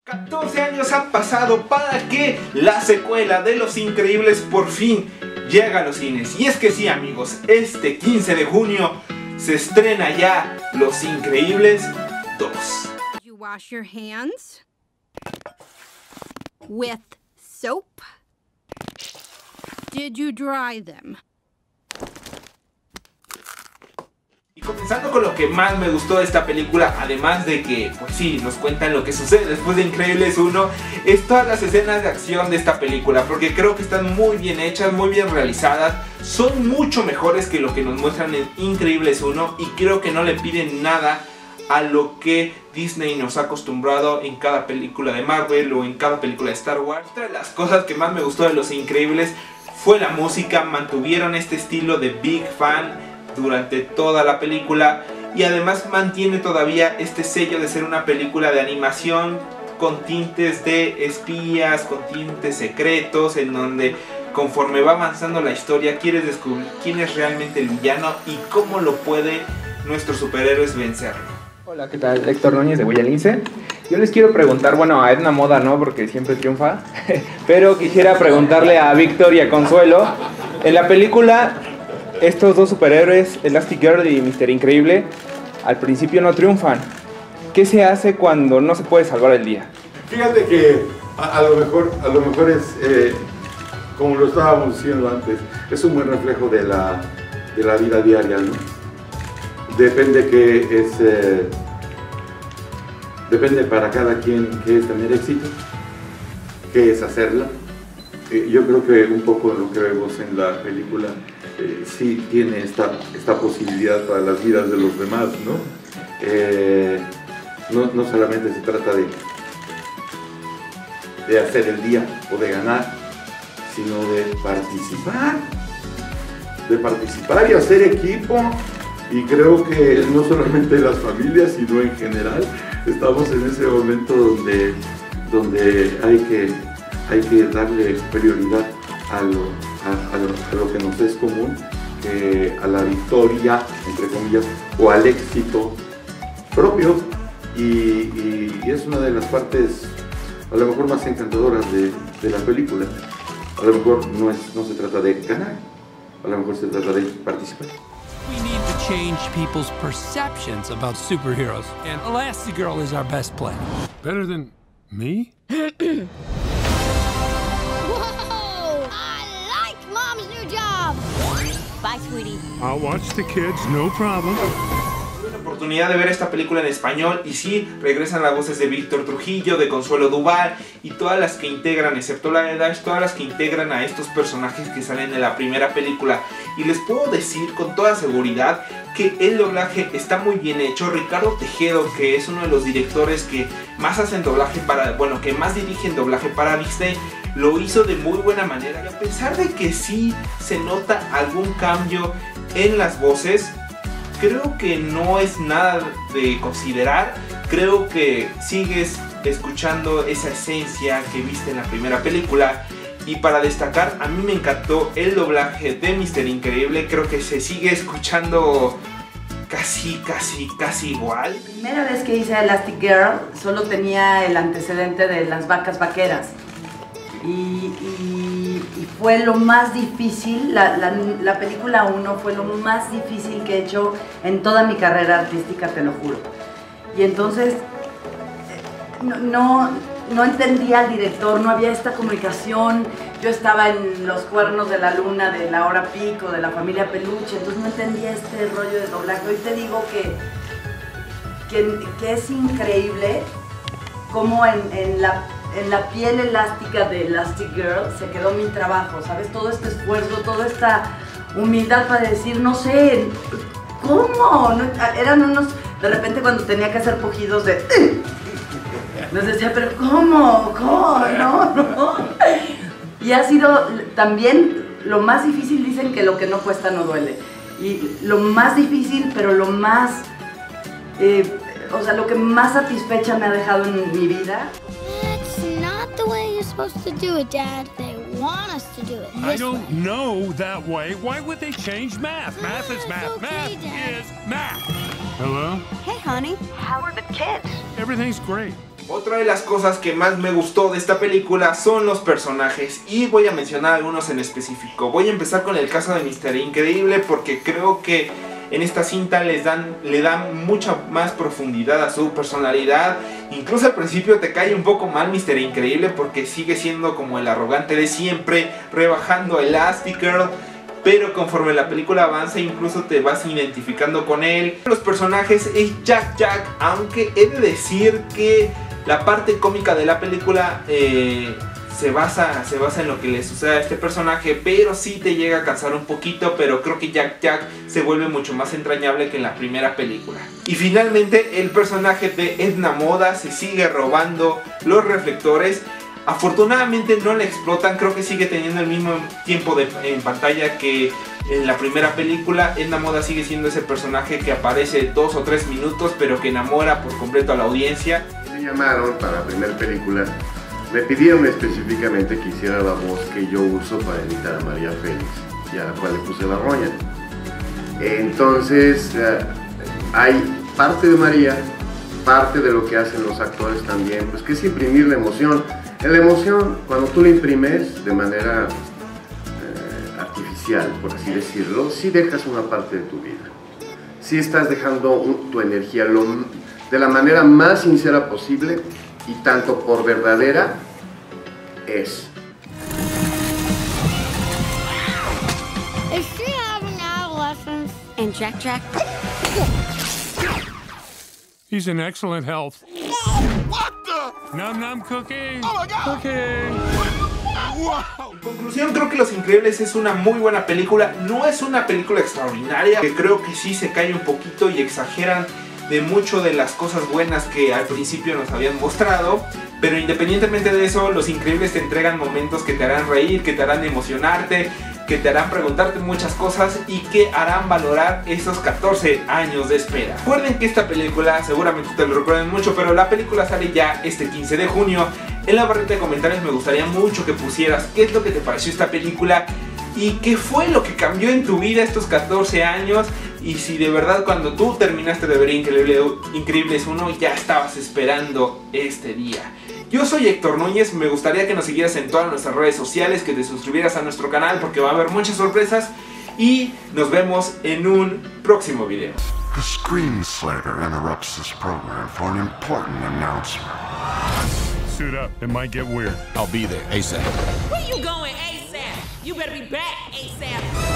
14 años han pasado para que la secuela de Los Increíbles por fin llega a los cines. Y es que sí, amigos, este 15 de junio se estrena ya Los Increíbles 2. Did you wash your hands with soap? Did you dry them? Y comenzando con lo que más me gustó de esta película, además de que, pues sí, nos cuentan lo que sucede después de Increíbles 1, es todas las escenas de acción de esta película, porque creo que están muy bien hechas, muy bien realizadas, son mucho mejores que lo que nos muestran en Increíbles 1 y creo que no le piden nada a lo que Disney nos ha acostumbrado en cada película de Marvel o en cada película de Star Wars. Otra de las cosas que más me gustó de Los Increíbles fue la música, mantuvieron este estilo de Big Fan durante toda la película y además mantiene todavía este sello de ser una película de animación con tintes de espías, con tintes secretos, en donde conforme va avanzando la historia quieres descubrir quién es realmente el villano y cómo lo puede nuestros superhéroes vencerlo. Hola, ¿qué tal? Héctor Núñez de Huella Lince. Yo les quiero preguntar, bueno, a Edna Moda no, porque siempre triunfa, pero quisiera preguntarle a Víctor y a Consuelo, en la película estos dos superhéroes, Elastigirl y Mr. Increíble, al principio no triunfan. ¿Qué se hace cuando no se puede salvar el día? Fíjate que a lo mejor es, como lo estábamos diciendo antes, es un buen reflejo de la vida diaria, ¿no? Depende depende para cada quien qué es tener éxito, qué es hacerla. Yo creo que un poco lo que vemos en la película sí tiene esta posibilidad para las vidas de los demás, ¿no? No solamente se trata de hacer el día o de ganar, sino de participar y hacer equipo. Y creo que no solamente las familias, sino en general, estamos en ese momento donde hay que darle prioridad a lo que nos es común, a la victoria, entre comillas, o al éxito propio. Y es una de las partes a lo mejor más encantadoras de la película. A lo mejor no se trata de ganar, a lo mejor se trata de participar. We need to change people's perceptions about superheroes, and Elastigirl is our best play. Better than me? Whoa! I like Mom's new job! Bye, sweetie. I'll watch the kids, no problem. Tuve la oportunidad de ver esta película en español y sí, regresan las voces de Víctor Trujillo, de Consuelo Duval y todas las que integran, excepto la de Dash, todas las que integran a estos personajes que salen de la primera película. Y les puedo decir con toda seguridad que el doblaje está muy bien hecho. Ricardo Tejedo, que es uno de los directores que más hacen doblaje que más dirigen doblaje para Disney, lo hizo de muy buena manera. Y a pesar de que sí se nota algún cambio en las voces, creo que no es nada de considerar. Creo que sigues escuchando esa esencia que viste en la primera película. Y para destacar, a mí me encantó el doblaje de Mr. Increíble. Creo que se sigue escuchando casi igual. La primera vez que hice Elastigirl solo tenía el antecedente de las vacas vaqueras. Y fue lo más difícil, la película 1 fue lo más difícil que he hecho en toda mi carrera artística, te lo juro. Y entonces no entendía al director, no había esta comunicación. Yo estaba en los cuernos de la luna, de la hora pico, de la familia peluche, entonces no entendía este rollo de doblaje. Hoy te digo que es increíble cómo en la piel elástica de Elastigirl se quedó mi trabajo, ¿sabes? Todo este esfuerzo, toda esta humildad para decir, no sé, ¿cómo? No, eran unos, de repente cuando tenía que hacer pujidos de... Nos decía, pero ¿cómo? No. Y ha sido también lo más difícil, dicen que lo que no cuesta no duele. Y lo más difícil, pero lo más, lo que más satisfecha me ha dejado en mi vida. It's not the way you're supposed to do it, Dad. They want us to do it this way. I don't know that way. Why would they change math? Math is math. Okay, Math Dad. is math. Hello? Hey, honey. How are the kids? Everything's great. Otra de las cosas que más me gustó de esta película son los personajes, y voy a mencionar algunos en específico. Voy a empezar con el caso de Mr. Increíble, porque creo que en esta cinta le dan mucha más profundidad a su personalidad. Incluso al principio te cae un poco mal Mr. Increíble, porque sigue siendo como el arrogante de siempre, rebajando a Elastigirl. Pero conforme la película avanza, incluso te vas identificando con él. Los personajes es Jack, aunque he de decir que la parte cómica de la película se basa en lo que le sucede a este personaje, pero sí te llega a cansar un poquito. Pero creo que Jack se vuelve mucho más entrañable que en la primera película. Y finalmente el personaje de Edna Moda se sigue robando los reflectores. Afortunadamente no le explotan, creo que sigue teniendo el mismo tiempo en pantalla que en la primera película. Edna Moda sigue siendo ese personaje que aparece 2 o 3 minutos, pero que enamora por completo a la audiencia. Me llamaron para la primera película, me pidieron específicamente que hiciera la voz que yo uso para imitar a María Félix, y a la cual le puse la roña. Entonces, hay parte de María, parte de lo que hacen los actores también, pues que es imprimir la emoción. La emoción, cuando tú la imprimes de manera artificial, por así decirlo, sí dejas una parte de tu vida. Sí estás dejando tu energía de la manera más sincera posible, y tanto por verdadera es. Is she having adolescence? And Jack? He's in excellent health. What the? Num num cookie. Oh my God. Cookie. Wow. En conclusión, creo que Los Increíbles es una muy buena película. No es una película extraordinaria, que creo que sí se cae un poquito y exageran de mucho de las cosas buenas que al principio nos habían mostrado. Pero independientemente de eso, Los Increíbles te entregan momentos que te harán reír, que te harán emocionarte, que te harán preguntarte muchas cosas y que harán valorar esos 14 años de espera. Recuerden que esta película, seguramente ustedes lo recuerden mucho, pero la película sale ya este 15 de junio. En la barrita de comentarios me gustaría mucho que pusieras qué es lo que te pareció esta película y qué fue lo que cambió en tu vida estos 14 años. Y si de verdad cuando tú terminaste de ver Increíbles 1 ya estabas esperando este día. Yo soy Héctor Núñez, me gustaría que nos siguieras en todas nuestras redes sociales, que te suscribieras a nuestro canal porque va a haber muchas sorpresas y nos vemos en un próximo video. The screenslaver interrupts this program for an important announcement. Suit up, it might get weird. I'll be there ASAP. Where you going ASAP? You better be back ASAP.